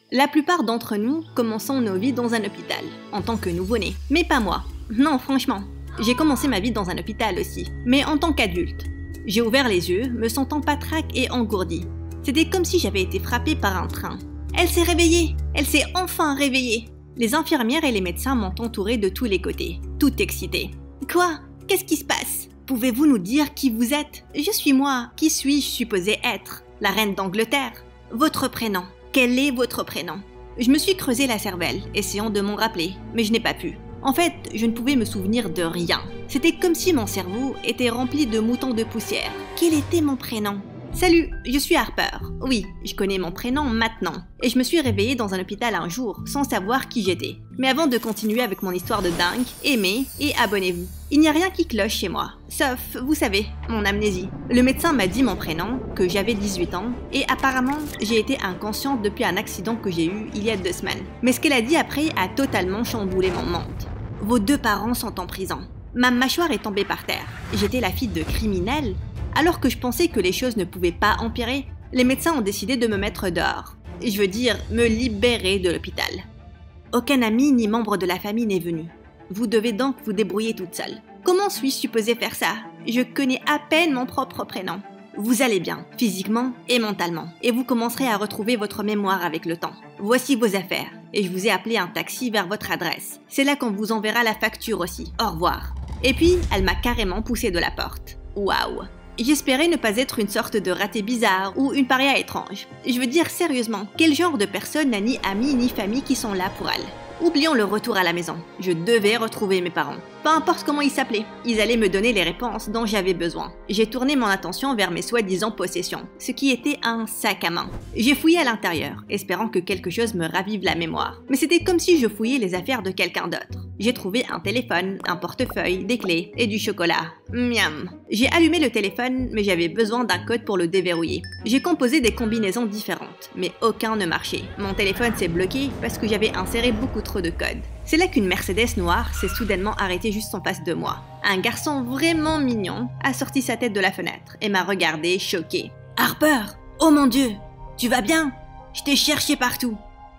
La plupart d'entre nous commençons nos vies dans un hôpital, en tant que nouveau-né. Mais pas moi. Non, franchement. J'ai commencé ma vie dans un hôpital aussi, mais en tant qu'adulte. J'ai ouvert les yeux, me sentant patraque et engourdie. C'était comme si j'avais été frappée par un train. Elle s'est réveillée! Elle s'est enfin réveillée! Les infirmières et les médecins m'ont entourée de tous les côtés, toute excitée. Quoi? Qu'est-ce qui se passe? Pouvez-vous nous dire qui vous êtes? Je suis moi. Qui suis-je supposée être? La reine d'Angleterre? Votre prénom? Quel est votre prénom? Je me suis creusé la cervelle, essayant de m'en rappeler, mais je n'ai pas pu. En fait, je ne pouvais me souvenir de rien. C'était comme si mon cerveau était rempli de moutons de poussière. Quel était mon prénom? Salut, je suis Harper. Oui, je connais mon prénom maintenant. Et je me suis réveillée dans un hôpital un jour, sans savoir qui j'étais. Mais avant de continuer avec mon histoire de dingue, aimez et abonnez-vous. Il n'y a rien qui cloche chez moi, sauf, vous savez, mon amnésie. Le médecin m'a dit mon prénom, que j'avais 18 ans, et apparemment, j'ai été inconsciente depuis un accident que j'ai eu il y a 2 semaines. Mais ce qu'elle a dit après a totalement chamboulé mon monde. Vos 2 parents sont en prison. Ma mâchoire est tombée par terre. J'étais la fille de criminels. Alors que je pensais que les choses ne pouvaient pas empirer, les médecins ont décidé de me mettre dehors. Je veux dire, me libérer de l'hôpital. Aucun ami ni membre de la famille n'est venu. Vous devez donc vous débrouiller toute seule. Comment suis-je supposée faire ça? Je connais à peine mon propre prénom. Vous allez bien, physiquement et mentalement, et vous commencerez à retrouver votre mémoire avec le temps. Voici vos affaires, et je vous ai appelé un taxi vers votre adresse. C'est là qu'on vous enverra la facture aussi. Au revoir. Et puis, elle m'a carrément poussé de la porte. Waouh! J'espérais ne pas être une sorte de raté bizarre ou une paria étrange. Je veux dire sérieusement, quel genre de personne n'a ni amis ni famille qui sont là pour elle? Oublions le retour à la maison. Je devais retrouver mes parents. Peu importe comment ils s'appelaient, ils allaient me donner les réponses dont j'avais besoin. J'ai tourné mon attention vers mes soi-disant possessions, ce qui était un sac à main. J'ai fouillé à l'intérieur, espérant que quelque chose me ravive la mémoire. Mais c'était comme si je fouillais les affaires de quelqu'un d'autre. J'ai trouvé un téléphone, un portefeuille, des clés et du chocolat. Miam. J'ai allumé le téléphone, mais j'avais besoin d'un code pour le déverrouiller. J'ai composé des combinaisons différentes, mais aucun ne marchait. Mon téléphone s'est bloqué parce que j'avais inséré beaucoup trop de codes. C'est là qu'une Mercedes noire s'est soudainement arrêtée juste en face de moi. Un garçon vraiment mignon a sorti sa tête de la fenêtre et m'a regardé choqué. « Harper! Oh mon Dieu! Tu vas bien? Je t'ai cherché partout. »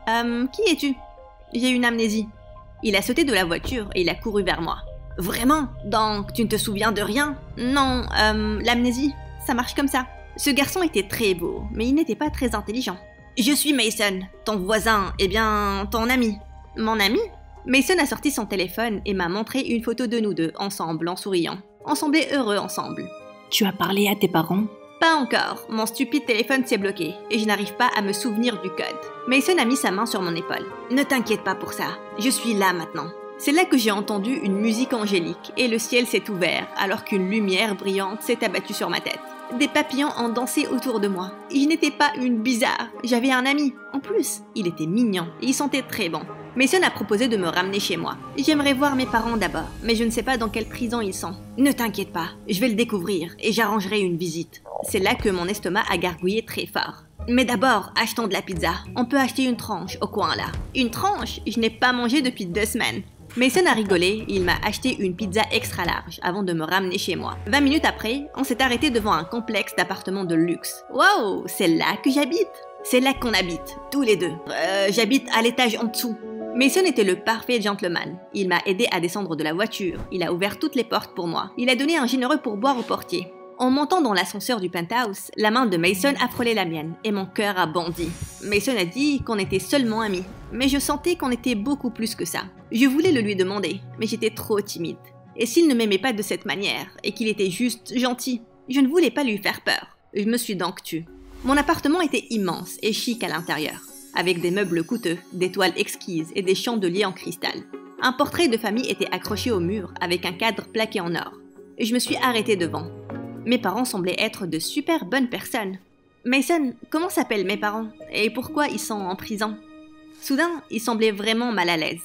Qui es-tu? J'ai une amnésie. Il a sauté de la voiture et il a couru vers moi. « Vraiment? Donc tu ne te souviens de rien? » Non, l'amnésie, ça marche comme ça. Ce garçon était très beau, mais il n'était pas très intelligent. « Je suis Mason, ton voisin, ton ami. » « Mon ami ?» Mason a sorti son téléphone et m'a montré une photo de nous deux, ensemble, en souriant. On semblait heureux ensemble. « Tu as parlé à tes parents? » Pas encore. Mon stupide téléphone s'est bloqué et je n'arrive pas à me souvenir du code. Mason a mis sa main sur mon épaule. « Ne t'inquiète pas pour ça. Je suis là maintenant. » C'est là que j'ai entendu une musique angélique et le ciel s'est ouvert alors qu'une lumière brillante s'est abattue sur ma tête. Des papillons ont dansé autour de moi. Je n'étais pas une bizarre, j'avais un ami. En plus, il était mignon et il sentait très bon. Mason a proposé de me ramener chez moi. J'aimerais voir mes parents d'abord, mais je ne sais pas dans quelle prison ils sont. Ne t'inquiète pas, je vais le découvrir et j'arrangerai une visite. C'est là que mon estomac a gargouillé très fort. Mais d'abord, achetons de la pizza. On peut acheter une tranche au coin là. Une tranche? Je n'ai pas mangé depuis 2 semaines. Mason a rigolé et il m'a acheté une pizza extra large avant de me ramener chez moi. 20 minutes après, on s'est arrêté devant un complexe d'appartements de luxe. Wow, c'est là que j'habite. C'est là qu'on habite, tous les deux. J'habite à l'étage en dessous. Mason était le parfait gentleman. Il m'a aidé à descendre de la voiture. Il a ouvert toutes les portes pour moi. Il a donné un généreux pourboire au portier. En montant dans l'ascenseur du penthouse, la main de Mason a frôlé la mienne et mon cœur a bondi. Mason a dit qu'on était seulement amis, mais je sentais qu'on était beaucoup plus que ça. Je voulais le lui demander, mais j'étais trop timide. Et s'il ne m'aimait pas de cette manière et qu'il était juste gentil, je ne voulais pas lui faire peur. Je me suis donc tue. Mon appartement était immense et chic à l'intérieur, avec des meubles coûteux, des toiles exquises et des chandeliers en cristal. Un portrait de famille était accroché au mur avec un cadre plaqué en or. Et je me suis arrêtée devant. Mes parents semblaient être de super bonnes personnes. Mason, comment s'appellent mes parents? Et pourquoi ils sont en prison? Soudain, ils semblaient vraiment mal à l'aise.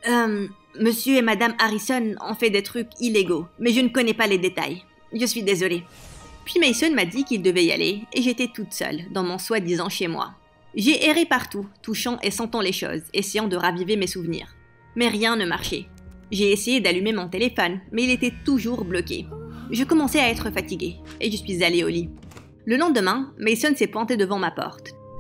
Monsieur et Madame Harrison ont fait des trucs illégaux, mais je ne connais pas les détails. Je suis désolée. Puis Mason m'a dit qu'il devait y aller, et j'étais toute seule, dans mon soi-disant chez moi. J'ai erré partout, touchant et sentant les choses, essayant de raviver mes souvenirs. Mais rien ne marchait. J'ai essayé d'allumer mon téléphone, mais il était toujours bloqué. Je commençais à être fatiguée, et je suis allée au lit. Le lendemain, Mason s'est pointé devant ma porte,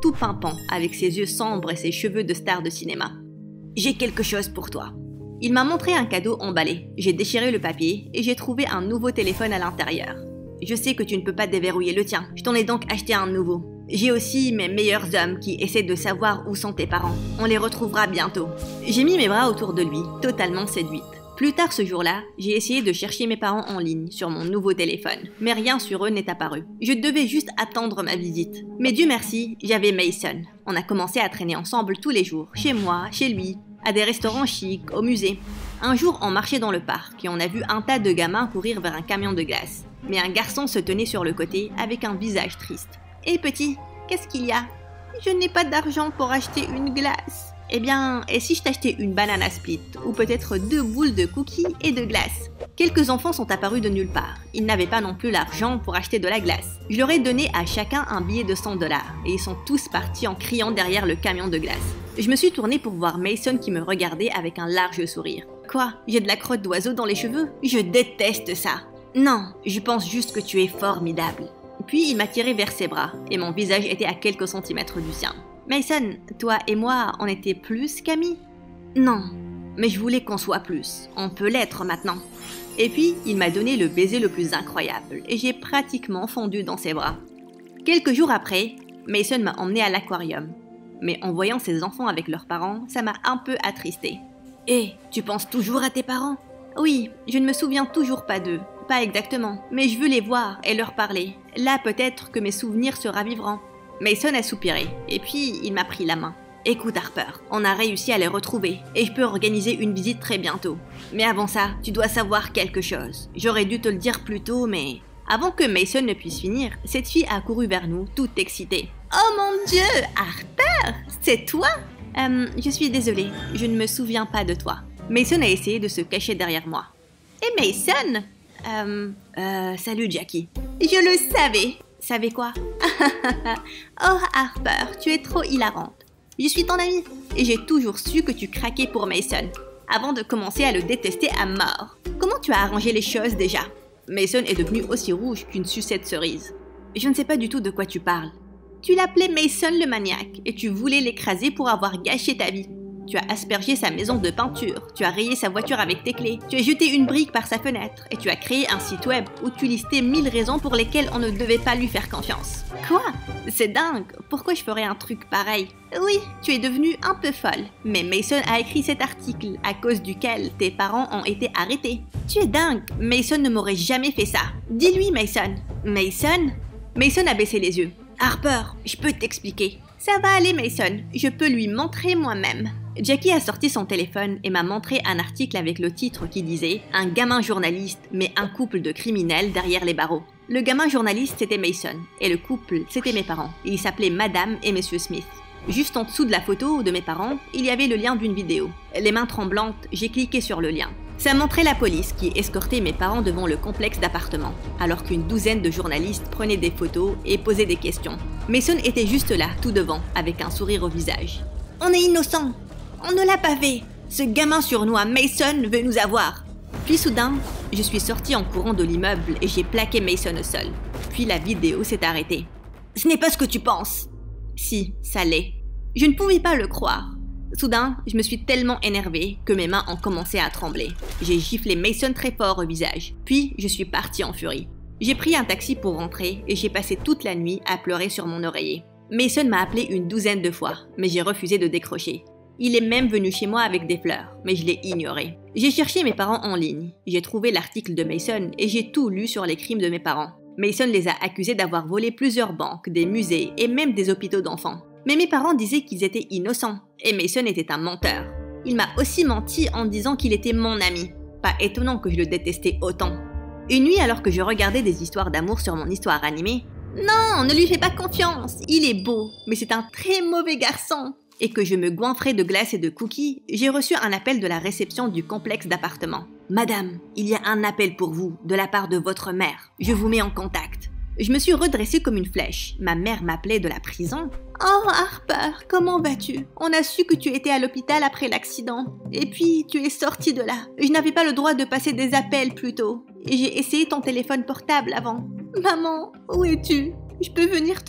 tout pimpant, avec ses yeux sombres et ses cheveux de star de cinéma. « J'ai quelque chose pour toi. » Il m'a montré un cadeau emballé. J'ai déchiré le papier et j'ai trouvé un nouveau téléphone à l'intérieur. « Je sais que tu ne peux pas déverrouiller le tien, je t'en ai donc acheté un nouveau. J'ai aussi mes meilleurs hommes qui essaient de savoir où sont tes parents. On les retrouvera bientôt. » J'ai mis mes bras autour de lui, totalement séduite. Plus tard ce jour-là, j'ai essayé de chercher mes parents en ligne sur mon nouveau téléphone, mais rien sur eux n'est apparu. Je devais juste attendre ma visite. Mais Dieu merci, j'avais Mason. On a commencé à traîner ensemble tous les jours, chez moi, chez lui, à des restaurants chics, au musée. Un jour, on marchait dans le parc et on a vu un tas de gamins courir vers un camion de glace. Mais un garçon se tenait sur le côté avec un visage triste. « Hé petit, qu'est-ce qu'il y a ? Je n'ai pas d'argent pour acheter une glace. » Eh bien, et si je t'achetais une banana split, ou peut-être 2 boules de cookies et de glace? Quelques enfants sont apparus de nulle part. Ils n'avaient pas non plus l'argent pour acheter de la glace. Je leur ai donné à chacun un billet de 100 $, et ils sont tous partis en criant derrière le camion de glace. Je me suis tournée pour voir Mason qui me regardait avec un large sourire. Quoi? J'ai de la crotte d'oiseau dans les cheveux? Je déteste ça. Non, je pense juste que tu es formidable. Puis il m'a tiré vers ses bras, et mon visage était à quelques centimètres du sien. Mason, toi et moi, on était plus qu'amis? Non, mais je voulais qu'on soit plus. On peut l'être maintenant. Et puis, il m'a donné le baiser le plus incroyable, et j'ai pratiquement fondu dans ses bras. Quelques jours après, Mason m'a emmené à l'aquarium. Mais en voyant ses enfants avec leurs parents, ça m'a un peu attristée. « Hé, tu penses toujours à tes parents? » Oui, je ne me souviens toujours pas d'eux. Pas exactement, mais je veux les voir et leur parler. Là, peut-être que mes souvenirs se raviveront. Mason a soupiré, et puis il m'a pris la main. « Écoute Harper, on a réussi à les retrouver, et je peux organiser une visite très bientôt. Mais avant ça, tu dois savoir quelque chose. J'aurais dû te le dire plus tôt, mais... » Avant que Mason ne puisse finir, cette fille a couru vers nous, toute excitée. « Oh mon Dieu, Harper, c'est toi ?» Je suis désolée, je ne me souviens pas de toi. » Mason a essayé de se cacher derrière moi. « Et Mason ?»« Salut Jackie. »« Je le savais. » « Savais quoi? » Oh Harper, tu es trop hilarante. Je suis ton amie et j'ai toujours su que tu craquais pour Mason, avant de commencer à le détester à mort. Comment tu as arrangé les choses déjà? Mason est devenu aussi rouge qu'une sucette cerise. Je ne sais pas du tout de quoi tu parles. Tu l'appelais Mason le maniaque et tu voulais l'écraser pour avoir gâché ta vie. Tu as aspergé sa maison de peinture, tu as rayé sa voiture avec tes clés, tu as jeté une brique par sa fenêtre et tu as créé un site web où tu listais 1000 raisons pour lesquelles on ne devait pas lui faire confiance. Quoi? C'est dingue! Pourquoi je ferais un truc pareil? Oui, tu es devenue un peu folle, mais Mason a écrit cet article à cause duquel tes parents ont été arrêtés. Tu es dingue! Mason ne m'aurait jamais fait ça. Dis-lui, Mason. Mason? Mason a baissé les yeux. Harper, je peux t'expliquer. Ça va aller, Mason. Je peux lui montrer moi-même. Jackie a sorti son téléphone et m'a montré un article avec le titre qui disait « Un gamin journaliste met un couple de criminels derrière les barreaux ». Le gamin journaliste, c'était Mason, et le couple, c'était mes parents. Ils s'appelaient Madame et Monsieur Smith. Juste en dessous de la photo de mes parents, il y avait le lien d'une vidéo. Les mains tremblantes, j'ai cliqué sur le lien. Ça montrait la police qui escortait mes parents devant le complexe d'appartements, alors qu'une douzaine de journalistes prenaient des photos et posaient des questions. Mason était juste là, tout devant, avec un sourire au visage. « On est innocents! On ne l'a pas fait! Ce gamin sournois Mason veut nous avoir! » Puis soudain, je suis sortie en courant de l'immeuble et j'ai plaqué Mason au sol. Puis la vidéo s'est arrêtée. « Ce n'est pas ce que tu penses! » Si, ça l'est. Je ne pouvais pas le croire. Soudain, je me suis tellement énervée que mes mains ont commencé à trembler. J'ai giflé Mason très fort au visage. Puis, je suis partie en furie. J'ai pris un taxi pour rentrer et j'ai passé toute la nuit à pleurer sur mon oreiller. Mason m'a appelé une douzaine de fois, mais j'ai refusé de décrocher. Il est même venu chez moi avec des fleurs, mais je l'ai ignoré. J'ai cherché mes parents en ligne. J'ai trouvé l'article de Mason et j'ai tout lu sur les crimes de mes parents. Mason les a accusés d'avoir volé plusieurs banques, des musées et même des hôpitaux d'enfants. Mais mes parents disaient qu'ils étaient innocents, et Mason était un menteur. Il m'a aussi menti en disant qu'il était mon ami. Pas étonnant que je le détestais autant. Une nuit, alors que je regardais des histoires d'amour sur mon histoire animée, « Non, ne lui fais pas confiance, il est beau, mais c'est un très mauvais garçon !» Et que je me goinfrais de glace et de cookies, j'ai reçu un appel de la réception du complexe d'appartements. « Madame, il y a un appel pour vous, de la part de votre mère. Je vous mets en contact. » Je me suis redressée comme une flèche. Ma mère m'appelait de la prison. « Oh Harper, comment vas-tu? On a su que tu étais à l'hôpital après l'accident. Et puis, tu es sortie de là. Je n'avais pas le droit de passer des appels plus tôt. Et j'ai essayé ton téléphone portable avant. Maman, où es-tu? Je peux venir te voir? »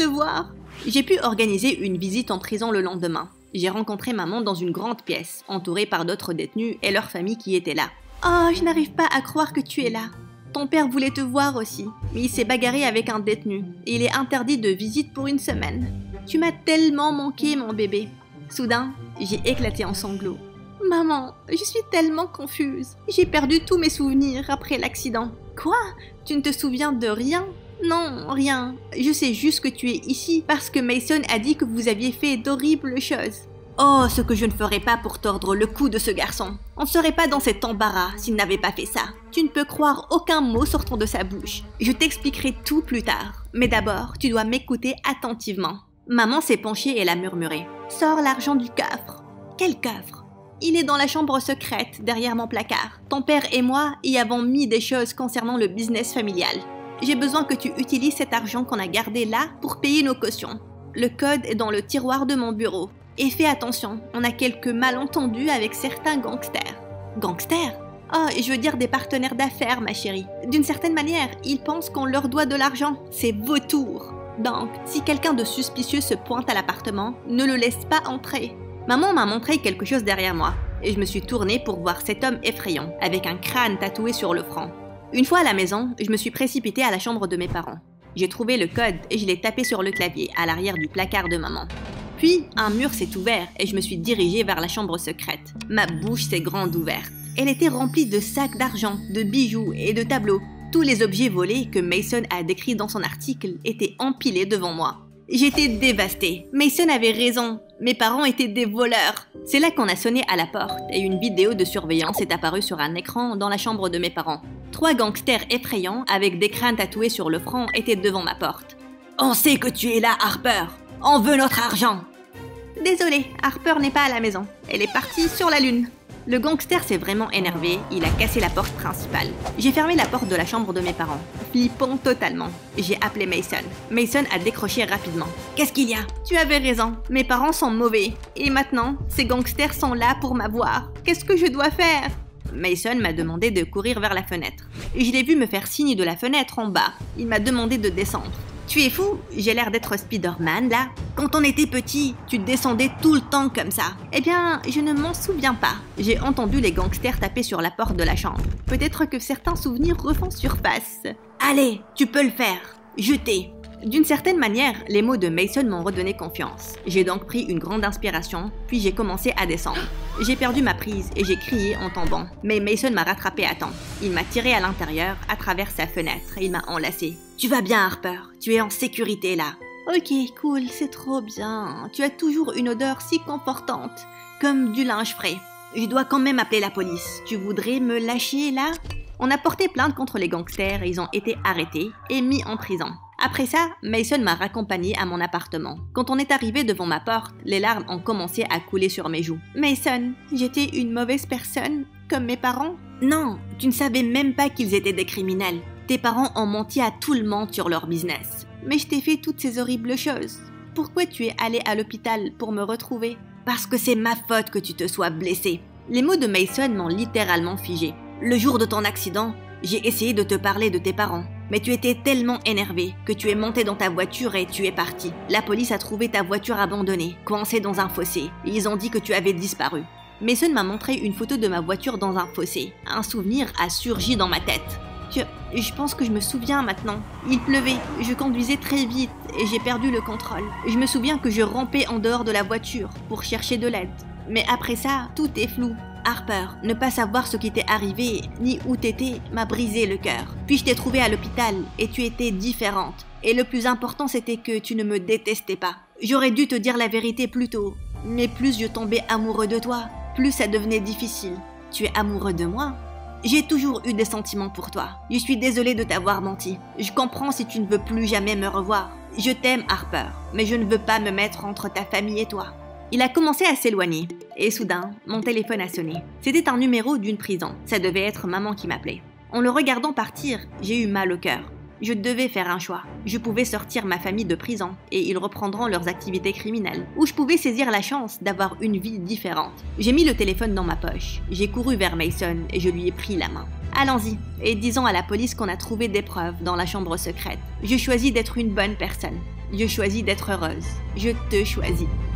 J'ai pu organiser une visite en prison le lendemain. J'ai rencontré maman dans une grande pièce, entourée par d'autres détenus et leurs familles qui étaient là. « Oh, je n'arrive pas à croire que tu es là. Ton père voulait te voir aussi, mais il s'est bagarré avec un détenu et il est interdit de visite pour une semaine. Tu m'as tellement manqué, mon bébé. » Soudain, j'ai éclaté en sanglots. « Maman, je suis tellement confuse. J'ai perdu tous mes souvenirs après l'accident. »« Quoi? Tu ne te souviens de rien? » ?»« Non, rien. Je sais juste que tu es ici parce que Mason a dit que vous aviez fait d'horribles choses. » Oh, ce que je ne ferais pas pour tordre le cou de ce garçon. On ne serait pas dans cet embarras s'il n'avait pas fait ça. Tu ne peux croire aucun mot sortant de sa bouche. Je t'expliquerai tout plus tard. Mais d'abord, tu dois m'écouter attentivement. Maman s'est penchée et elle a murmuré. « Sors l'argent du coffre. »« Quel coffre ? » ?»« Il est dans la chambre secrète, derrière mon placard. Ton père et moi y avons mis des choses concernant le business familial. J'ai besoin que tu utilises cet argent qu'on a gardé là pour payer nos cautions. Le code est dans le tiroir de mon bureau. Et fais attention, on a quelques malentendus avec certains gangsters. » « Gangsters ? Oh, je veux dire des partenaires d'affaires, ma chérie. D'une certaine manière, ils pensent qu'on leur doit de l'argent. C'est vautour. Donc, si quelqu'un de suspicieux se pointe à l'appartement, ne le laisse pas entrer. » Maman m'a montré quelque chose derrière moi, et je me suis tournée pour voir cet homme effrayant, avec un crâne tatoué sur le front. Une fois à la maison, je me suis précipitée à la chambre de mes parents. J'ai trouvé le code et je l'ai tapé sur le clavier, à l'arrière du placard de maman. Puis, un mur s'est ouvert et je me suis dirigée vers la chambre secrète. Ma bouche s'est grande ouverte. Elle était remplie de sacs d'argent, de bijoux et de tableaux. Tous les objets volés que Mason a décrits dans son article étaient empilés devant moi. J'étais dévastée. Mason avait raison. Mes parents étaient des voleurs. C'est là qu'on a sonné à la porte et une vidéo de surveillance est apparue sur un écran dans la chambre de mes parents. 3 gangsters effrayants avec des crânes tatoués sur le front étaient devant ma porte. « On sait que tu es là, Harper. On veut notre argent. » Désolée, Harper n'est pas à la maison. Elle est partie sur la lune. Le gangster s'est vraiment énervé, il a cassé la porte principale. J'ai fermé la porte de la chambre de mes parents, flippant totalement. J'ai appelé Mason. Mason a décroché rapidement. « Qu'est-ce qu'il y a ? » « Tu avais raison, mes parents sont mauvais. Et maintenant, ces gangsters sont là pour m'avoir. Qu'est-ce que je dois faire ?» Mason m'a demandé de courir vers la fenêtre. Je l'ai vu me faire signe de la fenêtre en bas. Il m'a demandé de descendre. Tu es fou? J'ai l'air d'être Spider-Man, là. Quand on était petit, tu descendais tout le temps comme ça. Eh bien, je ne m'en souviens pas. J'ai entendu les gangsters taper sur la porte de la chambre. Peut-être que certains souvenirs refont surface. Allez, tu peux le faire. Je t'ai. D'une certaine manière, les mots de Mason m'ont redonné confiance. J'ai donc pris une grande inspiration, puis j'ai commencé à descendre. J'ai perdu ma prise et j'ai crié en tombant, mais Mason m'a rattrapé à temps. Il m'a tiré à l'intérieur, à travers sa fenêtre, et il m'a enlacé. « Tu vas bien, Harper, tu es en sécurité là. »« Ok, cool, c'est trop bien. Tu as toujours une odeur si confortante, comme du linge frais. Je dois quand même appeler la police. Tu voudrais me lâcher là ?» On a porté plainte contre les gangsters et ils ont été arrêtés et mis en prison. Après ça, Mason m'a raccompagné à mon appartement. Quand on est arrivé devant ma porte, les larmes ont commencé à couler sur mes joues. « Mason, j'étais une mauvaise personne, comme mes parents ?» « Non, tu ne savais même pas qu'ils étaient des criminels. Tes parents ont menti à tout le monde sur leur business. Mais je t'ai fait toutes ces horribles choses. Pourquoi tu es allé à l'hôpital pour me retrouver ? Parce que c'est ma faute que tu te sois blessé. » Les mots de Mason m'ont littéralement figé. « Le jour de ton accident, j'ai essayé de te parler de tes parents. Mais tu étais tellement énervé que tu es monté dans ta voiture et tu es parti. La police a trouvé ta voiture abandonnée, coincée dans un fossé, et ils ont dit que tu avais disparu. » Mason m'a montré une photo de ma voiture dans un fossé. Un souvenir a surgi dans ma tête. Je pense que je me souviens maintenant. Il pleuvait, je conduisais très vite et j'ai perdu le contrôle. Je me souviens que je rampais en dehors de la voiture pour chercher de l'aide. Mais après ça, tout est flou. Harper, ne pas savoir ce qui t'est arrivé ni où t'étais m'a brisé le cœur. Puis je t'ai trouvé à l'hôpital et tu étais différente. Et le plus important, c'était que tu ne me détestais pas. J'aurais dû te dire la vérité plus tôt. Mais plus je tombais amoureux de toi, plus ça devenait difficile. Tu es amoureux de moi ? J'ai toujours eu des sentiments pour toi. Je suis désolée de t'avoir menti. Je comprends si tu ne veux plus jamais me revoir. Je t'aime, Harper, mais je ne veux pas me mettre entre ta famille et toi. Il a commencé à s'éloigner, et soudain, mon téléphone a sonné. C'était un numéro d'une prison. Ça devait être maman qui m'appelait. En le regardant partir, j'ai eu mal au cœur. Je devais faire un choix. Je pouvais sortir ma famille de prison et ils reprendront leurs activités criminelles. Ou je pouvais saisir la chance d'avoir une vie différente. J'ai mis le téléphone dans ma poche. J'ai couru vers Mason et je lui ai pris la main. Allons-y et disons à la police qu'on a trouvé des preuves dans la chambre secrète. Je choisis d'être une bonne personne. Je choisis d'être heureuse. Je te choisis.